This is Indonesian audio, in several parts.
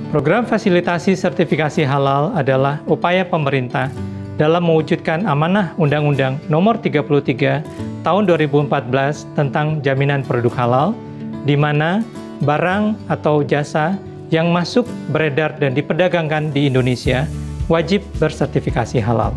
Program fasilitasi sertifikasi halal adalah upaya pemerintah dalam mewujudkan amanah Undang-Undang Nomor 33 Tahun 2014 tentang jaminan produk halal, di mana barang atau jasa yang masuk, beredar, dan diperdagangkan di Indonesia wajib bersertifikasi halal.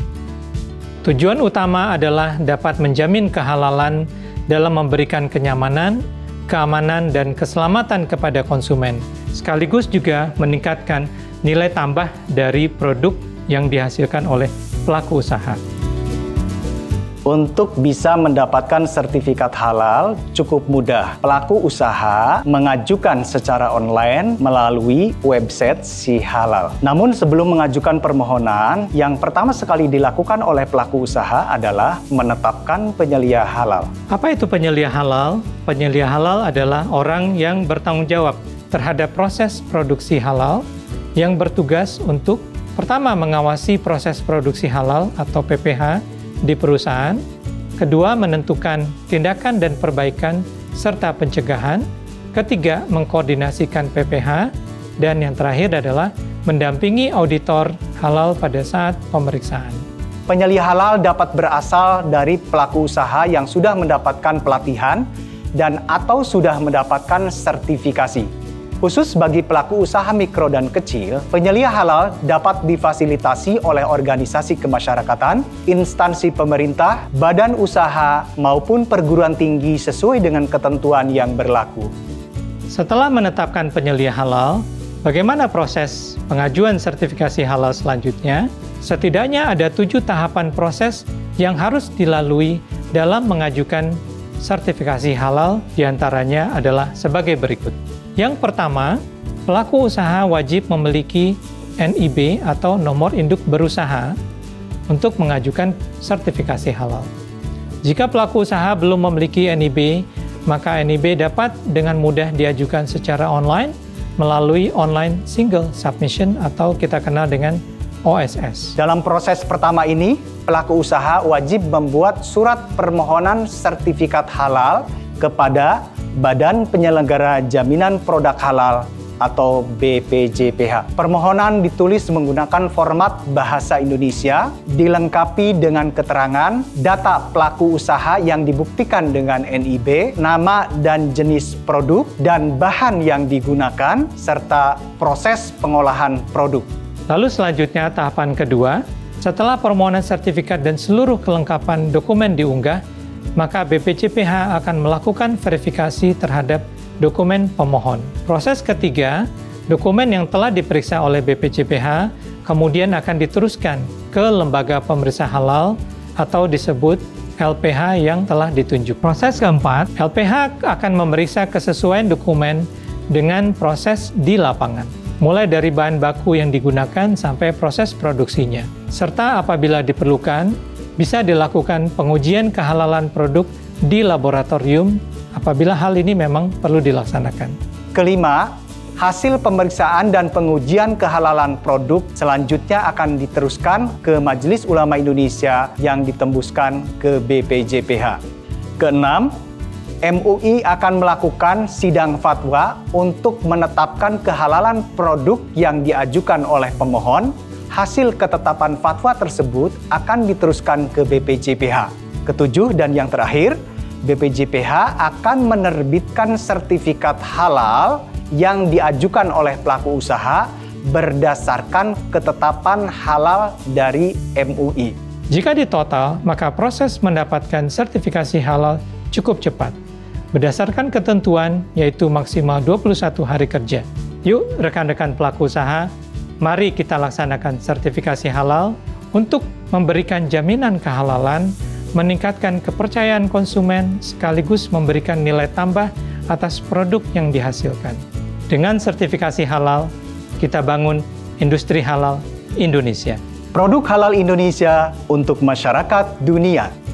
Tujuan utama adalah dapat menjamin kehalalan dalam memberikan kenyamanan, keamanan, dan keselamatan kepada konsumen, sekaligus juga meningkatkan nilai tambah dari produk yang dihasilkan oleh pelaku usaha. Untuk bisa mendapatkan sertifikat halal cukup mudah. Pelaku usaha mengajukan secara online melalui website Si Halal. Namun sebelum mengajukan permohonan, yang pertama sekali dilakukan oleh pelaku usaha adalah menetapkan penyelia halal. Apa itu penyelia halal? Penyelia halal adalah orang yang bertanggung jawab terhadap proses produksi halal yang bertugas untuk pertama, mengawasi proses produksi halal atau PPH di perusahaan. Kedua, menentukan tindakan dan perbaikan serta pencegahan. Ketiga, mengkoordinasikan PPH. Dan yang terakhir adalah mendampingi auditor halal pada saat pemeriksaan. Penyelia halal dapat berasal dari pelaku usaha yang sudah mendapatkan pelatihan dan atau sudah mendapatkan sertifikasi. Khusus bagi pelaku usaha mikro dan kecil, penyelia halal dapat difasilitasi oleh organisasi kemasyarakatan, instansi pemerintah, badan usaha, maupun perguruan tinggi sesuai dengan ketentuan yang berlaku. Setelah menetapkan penyelia halal, bagaimana proses pengajuan sertifikasi halal selanjutnya? Setidaknya ada 7 tahapan proses yang harus dilalui dalam mengajukan sertifikasi halal, diantaranya adalah sebagai berikut. Yang pertama, pelaku usaha wajib memiliki NIB atau nomor induk berusaha untuk mengajukan sertifikasi halal. Jika pelaku usaha belum memiliki NIB, maka NIB dapat dengan mudah diajukan secara online melalui online single submission atau kita kenal dengan OSS. Dalam proses pertama ini, pelaku usaha wajib membuat surat permohonan sertifikat halal kepada Badan Penyelenggara Jaminan Produk Halal atau BPJPH. Permohonan ditulis menggunakan format bahasa Indonesia, dilengkapi dengan keterangan data pelaku usaha yang dibuktikan dengan NIB, nama dan jenis produk, dan bahan yang digunakan, serta proses pengolahan produk. Lalu selanjutnya tahapan kedua, setelah permohonan sertifikat dan seluruh kelengkapan dokumen diunggah, maka BPJPH akan melakukan verifikasi terhadap dokumen pemohon. Proses ketiga, dokumen yang telah diperiksa oleh BPJPH kemudian akan diteruskan ke lembaga pemeriksa halal atau disebut LPH yang telah ditunjuk. Proses keempat, LPH akan memeriksa kesesuaian dokumen dengan proses di lapangan, mulai dari bahan baku yang digunakan sampai proses produksinya. Serta apabila diperlukan, bisa dilakukan pengujian kehalalan produk di laboratorium apabila hal ini memang perlu dilaksanakan. Kelima, hasil pemeriksaan dan pengujian kehalalan produk selanjutnya akan diteruskan ke Majelis Ulama Indonesia yang ditembuskan ke BPJPH. Keenam, MUI akan melakukan sidang fatwa untuk menetapkan kehalalan produk yang diajukan oleh pemohon. Hasil ketetapan fatwa tersebut akan diteruskan ke BPJPH. Ketujuh dan yang terakhir, BPJPH akan menerbitkan sertifikat halal yang diajukan oleh pelaku usaha berdasarkan ketetapan halal dari MUI. Jika ditotal, maka proses mendapatkan sertifikasi halal cukup cepat. Berdasarkan ketentuan, yaitu maksimal 21 hari kerja. Yuk rekan-rekan pelaku usaha, mari kita laksanakan sertifikasi halal untuk memberikan jaminan kehalalan, meningkatkan kepercayaan konsumen, sekaligus memberikan nilai tambah atas produk yang dihasilkan. Dengan sertifikasi halal, kita bangun industri halal Indonesia. Produk halal Indonesia untuk masyarakat dunia.